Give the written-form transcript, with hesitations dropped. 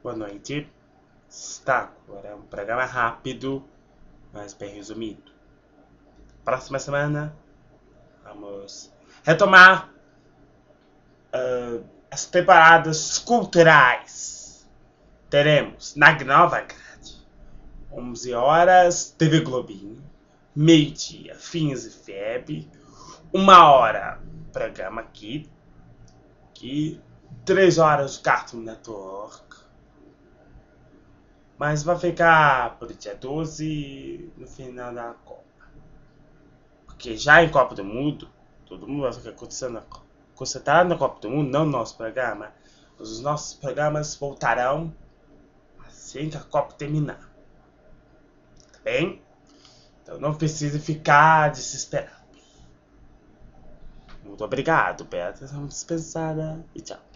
boa noite. Está agora um programa rápido, mas bem resumido. Próxima semana vamos retomar as temporadas culturais. Teremos na nova grade 11 horas TV Globinho, meio-dia Fins e Febre, 1 hora programa aqui 3 horas Cartoon Network. Mas vai ficar por dia 12 no final da Copa. Porque já em Copa do Mundo, todo mundo vai ficar concentrado na Copa do Mundo, não no nosso programa. Os nossos programas voltarão assim que a Copa terminar. Tá bem? Então não precisa ficar desesperado. Muito obrigado, Beatriz. Vamos dispensada e tchau.